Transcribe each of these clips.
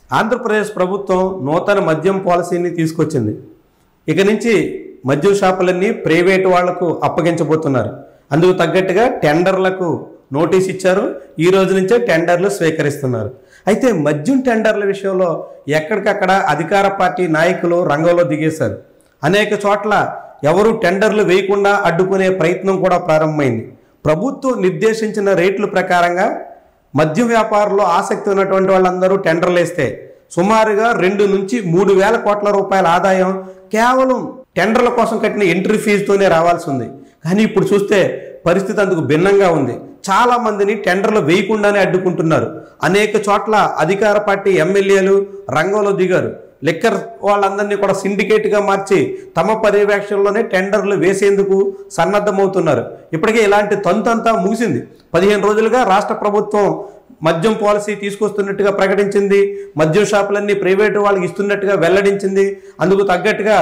ఆంధ్రప్రదేశ్ ప్రభుత్వం నూతన మద్యం పాలసీని తీసుకొచ్చింది. ఇక నుంచి మద్యం షాపులన్నీ ప్రైవేటు వాళ్లకు అప్పగించబోతున్నారు. అందుకు తగ్గట్టుగా టెండర్లకు నోటీస్ ఇచ్చారు. ఈ రోజు నుంచే టెండర్లు స్వీకరిస్తున్నారు. అయితే మద్యం టెండర్ల విషయంలో ఎక్కడికక్కడ అధికార పార్టీ నాయకులు రంగంలో దిగేశారు. అనేక చోట్ల ఎవరు టెండర్లు వేయకుండా అడ్డుకునే ప్రయత్నం కూడా ప్రారంభమైంది. ప్రభుత్వం నిర్దేశించిన రేట్ల ప్రకారంగా మద్యం వ్యాపారంలో ఆసక్తి ఉన్నటువంటి వాళ్ళందరూ టెండర్లు వేస్తే సుమారుగా 2 నుంచి 3 వేల కోట్ల రూపాయల ఆదాయం కేవలం టెండర్ల కోసం కట్టిన ఎంట్రీ ఫీజుతోనే రావాల్సి ఉంది. కానీ ఇప్పుడు చూస్తే పరిస్థితి అందుకు భిన్నంగా ఉంది. చాలా మందిని టెండర్లు వేయకుండానే అడ్డుకుంటున్నారు. అనేక చోట్ల అధికార పార్టీ ఎమ్మెల్యేలు రంగంలో దిగారు. లిక్కర్ వాళ్ళందరినీ కూడా సిండికేట్గా మార్చి తమ పర్యవేక్షణలోనే టెండర్లు వేసేందుకు సన్నద్ధమవుతున్నారు. ఇప్పటికే ఇలాంటి తంతంతా ముగిసింది. 15 రోజులుగా రాష్ట్ర ప్రభుత్వం మద్యం పాలసీ తీసుకొస్తున్నట్టుగా ప్రకటించింది. మద్యం షాపులన్నీ ప్రైవేటు వాళ్ళకి ఇస్తున్నట్టుగా వెల్లడించింది. అందుకు తగ్గట్టుగా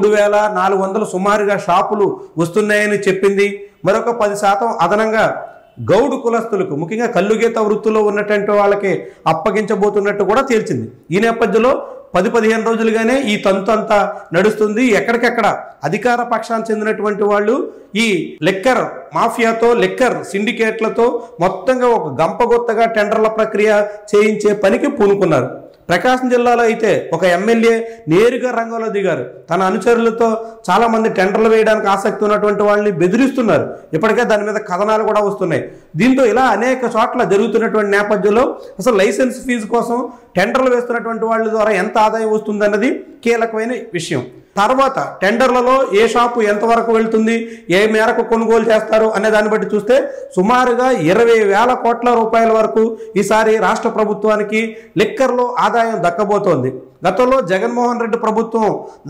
3,400 సుమారుగా షాపులు వస్తున్నాయని చెప్పింది. మరొక 10% అదనంగా గౌడు కులస్తులకు, ముఖ్యంగా కల్లుగీత వృత్తిలో ఉన్నటువంటి వాళ్ళకి అప్పగించబోతున్నట్టు కూడా తేల్చింది. ఈ నేపథ్యంలో 10-15 రోజులుగానే ఈ తంతు అంతా నడుస్తుంది. ఎక్కడికెక్కడ అధికార పక్షానికి చెందినటువంటి వాళ్ళు ఈ లిక్కర్ మాఫియాతో, లిక్కర్ సిండికేట్లతో మొత్తంగా ఒక గంపగొత్తగా టెండర్ల ప్రక్రియ చేయించే పనికి పూనుకున్నారు. ప్రకాశం జిల్లాలో అయితే ఒక ఎమ్మెల్యే నేరుగా రంగంలో దిగారు. తన అనుచరులతో చాలామంది టెండర్లు వేయడానికి ఆసక్తి ఉన్నటువంటి వాళ్ళని బెదిరిస్తున్నారు. ఇప్పటికే దాని మీద కథనాలు కూడా వస్తున్నాయి. దీంతో ఇలా అనేక చోట్ల జరుగుతున్నటువంటి నేపథ్యంలో అసలు లైసెన్స్ ఫీజు కోసం టెండర్లు వేస్తున్నటువంటి వాళ్ళ ద్వారా ఎంత ఆదాయం వస్తుందన్నది కీలకమైన విషయం. తర్వాత టెండర్లలో ఏ షాపు ఎంతవరకు వెళ్తుంది, ఏ మేరకు కొనుగోలు చేస్తారు అనే దాన్ని బట్టి చూస్తే సుమారుగా 20,000 కోట్ల రూపాయల వరకు ఈసారి రాష్ట్ర ప్రభుత్వానికి లిక్కర్లో ఆదాయం దక్కబోతోంది. గతంలో జగన్మోహన్ రెడ్డి ప్రభుత్వం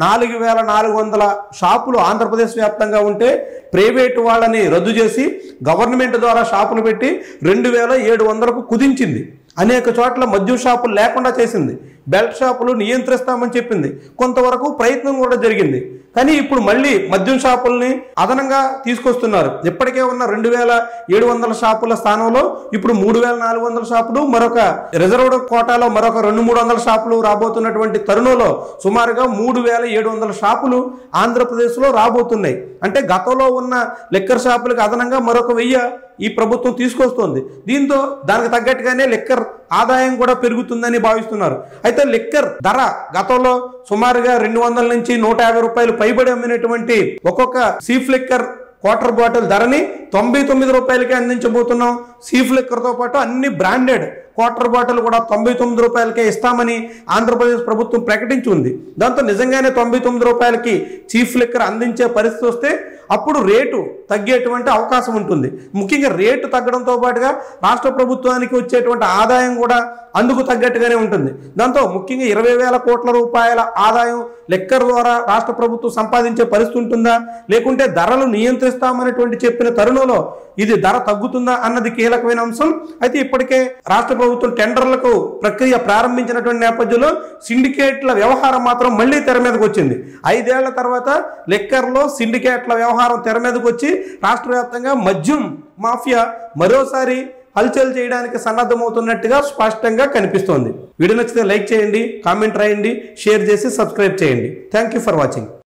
4,400 షాపులు ఆంధ్రప్రదేశ్ వ్యాప్తంగా ఉంటే ప్రైవేటు వాళ్ళని రద్దు చేసి గవర్నమెంట్ ద్వారా షాపులు పెట్టి 2,700కు కుదించింది. అనేక చోట్ల మద్యం షాపులు లేకుండా చేసింది. బెల్ట్ షాపులు నియంత్రిస్తామని చెప్పింది. కొంతవరకు ప్రయత్నం కూడా జరిగింది. కానీ ఇప్పుడు మళ్ళీ మద్యం షాపుల్ని అదనంగా తీసుకొస్తున్నారు. ఇప్పటికే ఉన్న 2,700 షాపుల స్థానంలో ఇప్పుడు 3,400 షాపులు, మరొక రిజర్వ్డ్ కోటాలో మరొక 200-300 షాపులు రాబోతున్నటువంటి తరుణంలో సుమారుగా 3,700 షాపులు ఆంధ్రప్రదేశ్లో రాబోతున్నాయి. అంటే గతంలో ఉన్న లిక్కర్ షాపులకు అదనంగా మరొక 1000 ఈ ప్రభుత్వం తీసుకొస్తుంది. దీంతో దానికి తగ్గట్టుగానే లిక్కర్ ఆదాయం కూడా పెరుగుతుందని భావిస్తున్నారు. అయితే లిక్కర్ ధర గతంలో సుమారుగా 200 నుంచి 150 రూపాయలు పైబడి అమ్మినటువంటి ఒక్కొక్క సీఫ్ లిక్కర్ క్వార్టర్ బాటిల్ ధరని 99 రూపాయలకే అందించబోతున్నాం. సీఫ్ లిక్కర్తో పాటు అన్ని బ్రాండెడ్ క్వార్టర్ బాటిల్ కూడా 99 రూపాయలకే ఇస్తామని ఆంధ్రప్రదేశ్ ప్రభుత్వం ప్రకటించి ఉంది. దాంతో నిజంగానే 99 రూపాయలకి చీఫ్ లిక్కర్ అందించే పరిస్థితి వస్తే అప్పుడు రేటు తగ్గేటువంటి అవకాశం ఉంటుంది. ముఖ్యంగా రేటు తగ్గడంతో పాటుగా రాష్ట్ర ప్రభుత్వానికి వచ్చేటువంటి ఆదాయం కూడా అందుకు తగ్గట్టుగానే ఉంటుంది. దాంతో ముఖ్యంగా 20,000 కోట్ల రూపాయల ఆదాయం లిక్కర్ ద్వారా రాష్ట్ర ప్రభుత్వం సంపాదించే పరిస్థితి ఉంటుందా, లేకుంటే ధరలు నియంత్రిస్తామనేటువంటి చెప్పిన తరుణంలో ఇది ధర తగ్గుతుందా అన్నది కీలకమైన అంశం. అయితే ఇప్పటికే రాష్ట్ర ప్రభుత్వం టెండర్లకు ప్రక్రియ ప్రారంభించినటువంటి నేపథ్యంలో సిండికేట్ల వ్యవహారం మాత్రం మళ్ళీ తెర మీదకి వచ్చింది. 5 ఏళ్ల తర్వాత లిక్కర్లో సిండికేట్ల వ్యవహారం తెర మీదకి వచ్చి రాష్ట్ర వ్యాప్తంగా మద్యం మాఫియా మరోసారి హల్చల్ చేయడానికి సన్నద్ధమవుతున్నట్టుగా స్పష్టంగా కనిపిస్తోంది. వీడియో నచ్చితే లైక్ చేయండి, కామెంట్ రాయండి, షేర్ చేసి సబ్స్క్రైబ్ చేయండి. Thank you for watching.